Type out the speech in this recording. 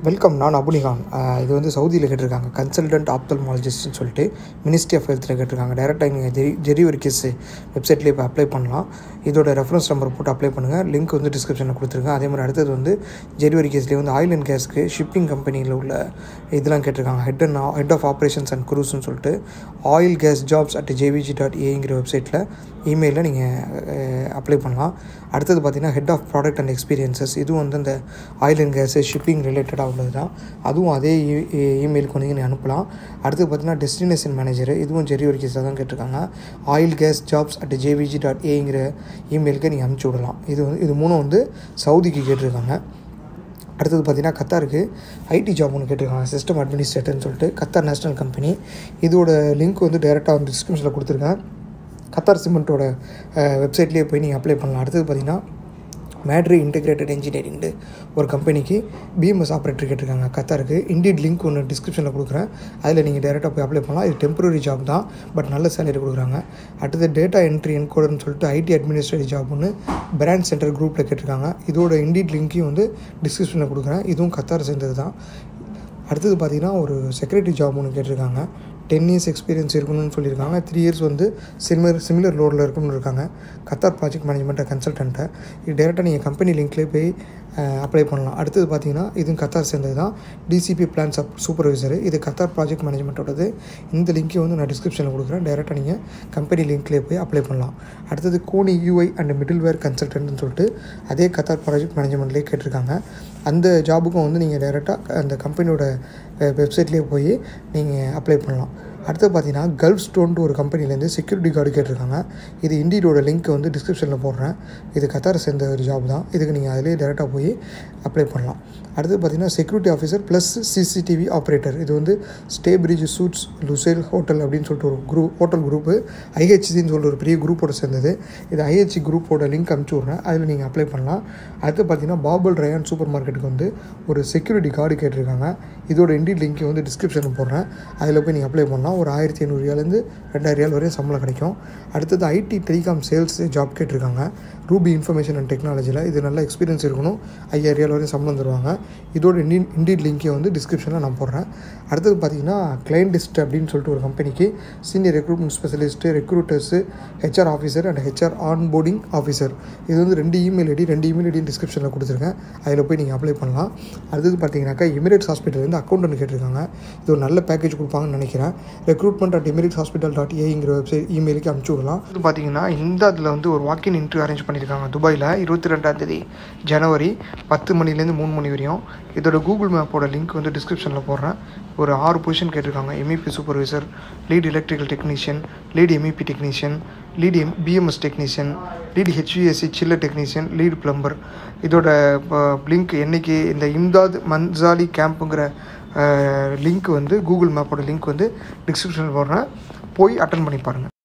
Welcome. நான் அபுனிகான். இது வந்து சவுதியில் கேட்டிருக்காங்க, கன்சல்டன்ட் ஆப்தல்மாலஜிஸ்ட்னு சொல்லிட்டு மினிஸ்ட்ரி ஆஃப் ஹெல்த்தில் கேட்டிருக்காங்க. டேரெக்டாக நீங்கள் ஜெரி ஒரு கேஸ் வெப்சைட்லேயே இப்போ அப்ளை பண்ணலாம். இதோட ரெஃபரன்ஸ் நம்பர் போட்டு அப்ளை பண்ணுங்கள். லிங்க் வந்து டிஸ்கிரிப்ஷனில் கொடுத்துருக்கேன். அதே மாதிரி அடுத்தது வந்து ஜெரி ஒரு கேஸ்லேயே வந்து ஆயில் அண்ட் கேஸ்க்கு ஷிப்பிங் கம்பெனியில் உள்ள இதெல்லாம் கேட்டிருக்காங்க. ஹெட் ஆஃப் ஆப்ரேஷன்ஸ் அண்ட் குரூஸ்ன்னு சொல்லிட்டு ஆயில் கேஸ் ஜாப்ஸ் @jvg.a வெப்சைட்டில் இமெயிலில் நீங்கள் அப்ளை பண்ணலாம். அடுத்தது பார்த்திங்கன்னா head of product and experiences, இதுவும் வந்து அந்த ஆயில் அண்ட் கேஸு ஷிப்பிங் ரிலேட்டடாக உள்ளது தான். அதுவும் அதே இமெயிலுக்கு வந்து நீங்கள் அனுப்பலாம். அடுத்தது பார்த்திங்கன்னா டெஸ்டினேஷன் மேனேஜர், இதுவும் ஜெரி ஒரு கேஸில் தான் கேட்டிருக்காங்க. ஆயில் கேஸ் ஜாப்ஸ் @jvg.a இமெயிலுக்கு நீங்கள் அனுப்பிச்சி விடலாம். இது மூணும் வந்து சவுதிக்கு கேட்டிருக்காங்க. அடுத்தது பார்த்திங்கன்னா கத்தாருக்கு ஐடி ஜாப் ஒன்று கேட்டிருக்காங்க, சிஸ்டம் அட்மினிஸ்ட்ரேட்டர்னு சொல்லிட்டு கத்தார் நேஷ்னல் கம்பெனி. இதோட லிங்க் வந்து டேரெக்டாக வந்து டிஸ்கிரிப்ஷனில் கொடுத்துருக்கேன். கத்தார் சிமெண்ட்டோட வெப்சைட்லேயே போய் நீங்கள் அப்ளை பண்ணலாம். அடுத்தது பார்த்திங்கன்னா மேட்ரி இன்டெகிரேட்டட் இன்ஜினியரிங்கு ஒரு கம்பெனிக்கு பிஎம்எஸ் ஆப்ரேட்டர் கேட்டிருக்காங்க கத்தாருக்கு. இண்டீட் லிங்க் ஒன்று டிஸ்கிரிப்ஷனில் கொடுக்குறேன். அதில் நீங்கள் டேரெக்டாக போய் அப்ளை பண்ணலாம். இது டெம்பரரி ஜாப் தான், பட் நல்ல சேலரி கொடுக்குறாங்க. அடுத்தது டேட்டா என்ட்ரி என்கோடர்னு சொல்லிட்டு ஐடி அட்மினிஸ்ட்ரேட்டிவ் ஜாப் ஒன்று பிராண்ட் சென்டர் குரூப்பில் கேட்டிருக்காங்க. இதோட இண்டீட் லிங்க்கையும் வந்து டிஸ்கிரிப்ஷனில் கொடுக்குறேன். இதுவும் கத்தார் சேர்ந்தது தான். அடுத்தது பார்த்திங்கன்னா ஒரு செக்யூரிட்டி ஜாப் ஒன்று கேட்டிருக்காங்க. 10 years எக்ஸ்பீரியன்ஸ் இருக்கணும்னு சொல்லியிருக்காங்க. 3 years வந்து சிமிலர் லோடில் இருக்கணும்னு இருக்காங்க. கத்தார் ப்ராஜெக்ட் மேனேஜ்மெண்ட்டை கன்சல்டண்ட்டை. இது டேரெக்டாக நீங்கள் கம்பெனி லிங்க்லேயே போய் அப்ளை பண்ணலாம். அடுத்தது பார்த்திங்கன்னா இதுவும் கத்தார் சேர்ந்தது தான். டிசிபி பிளான் சூப்பர்வைசர், இது கத்தார் ப்ராஜெக்ட் மேனேஜ்மெண்ட்டோடது. இந்த லிங்க்கை வந்து நான் டிஸ்கிரிப்ஷனில் கொடுக்குறேன். டேரெக்டாக நீங்கள் கம்பெனி லிங்க்லேயே போய் அப்ளை பண்ணலாம். அடுத்தது கோனி யூஐ அண்ட் மிடில்வேர் கன்சல்டன்ட்னு சொல்லிட்டு அதே கத்தார் ப்ராஜெக்ட் மேனேஜ்மெண்ட்லேயே கேட்டிருக்காங்க. அந்த ஜாபுக்கும் வந்து நீங்கள் டேரெக்டாக அந்த கம்பெனியோட வெப்சைட்லேயே போய் நீங்கள் அப்ளை பண்ணலாம். அடுத்து பார்த்தீங்கன்னா கல்ஃப் ஸ்டோன்ட்டு ஒரு கம்பெனிலேருந்து செக்யூரிட்டி கார்டு கேட்டிருக்காங்க. இது இண்டீடோட லிங்க் வந்து டிஸ்கிரிப்ஷனில் போடுறேன். இது கத்தாரை சேர்ந்த ஒரு ஜாப் தான். இதுக்கு நீங்கள் அதிலே டேரெக்டாக போய் அப்ளை பண்ணலாம். அடுத்து பார்த்திங்கன்னா security officer plus CCTV operator, இது வந்து stay bridge suites Lusail hotel அப்படின்னு சொல்லிட்டு ஒரு ஹோட்டல் குரூப்பு ஐஹெச்சின்னு சொல்லிட்டு ஒரு பெரிய குரூப்போட சேர்ந்தது. இது ஐஹெச்சி குரூப்போட லிங்க் அனுப்பிச்சி விட்றேன். அதில் நீங்கள் அப்ளை பண்ணலாம். அடுத்து பார்த்திங்கன்னா பாபல் ரயான் சூப்பர் மார்க்கெட்டுக்கு வந்து ஒரு செக்யூரிட்டி கார்டு கேட்டிருக்காங்க. இதோட இண்டீட் லிங்க்கை வந்து டிஸ்கிரிப்ஷனில் போடுறேன். அதில் போய் நீங்கள் அப்ளை பண்ணலாம். ஒரு 1500 ரியாலேருந்து 2000 ரியால் வரையும் சம்பளம் கிடைக்கும். அடுத்தது ஐடி டெலிகாம் சேல்ஸ் ஜாப் கேட்டிருக்காங்க. ரூபி இன்ஃபர்மேஷன் அண்ட் டெக்னாலஜியில் இது நல்ல எக்ஸ்பீரியன்ஸ் இருக்கணும். 5000 ரியால் வரையும் சம்பளம் தருவாங்க. இதோட இண்டீட் லிங்க்கை வந்து டிஸ்கிரிப்ஷனில் நான் போடுறேன். அடுத்தது பார்த்திங்கன்னா கிளைண்டிஸ்ட் அப்படின்னு சொல்லிட்டு ஒரு கம்பெனிக்கு senior recruitment specialist, recruiters, HR officer and HR onboarding officer. இது வந்து 2 இமெயில் ஐடி டிஸ்கிரிப்ஷனில் கொடுத்துருக்கேன். அதில் போய் நீங்கள் அப்ளை பண்ணலாம். அடுத்தது பார்த்தீங்கன்னாக்கா எமிரேட்ஸ் ஹாஸ்பிட்டல் அக்கௌண்டன்ட் கேட்டிருக்காங்க. இது ஒரு நல்ல பேக்கேஜ் கொடுப்பாங்கன்னு நினைக்கிறேன். recruitment@emirateshospital.a வெப்சைட் இமெயிலுக்கு அனுப்பிச்சி விடலாம். இது பார்த்தீங்கன்னா இந்த அதில் வந்து ஒரு வாக்கின் இன்டர்வியூ அரேஞ்ச் பண்ணியிருக்காங்க துபாயில் 22 ஜனவரி 10 மணிலேருந்து 3 மணி வரையும். இதோட கூகுள் மேப்போட லிங்க் வந்து டிஸ்கிரிப்ஷனில் போடுறேன். ஒரு 6 பொசிஷன் கேட்டிருக்காங்க. MEP supervisor, lead electrical technician, lead MEP technician, lead BMS technician, lead HVSC chiller technician, lead plumber. இதோட லிங்க் என்றைக்கு இந்த இம்தாத் மன்சாலி கேம்புங்கிற லிங்க் வந்து கூகுள் மேப்போட லிங்க் வந்து டிஸ்கிரிப்ஷனில் போடுறேன். போய் அட்டன் பண்ணி பாருங்கள்.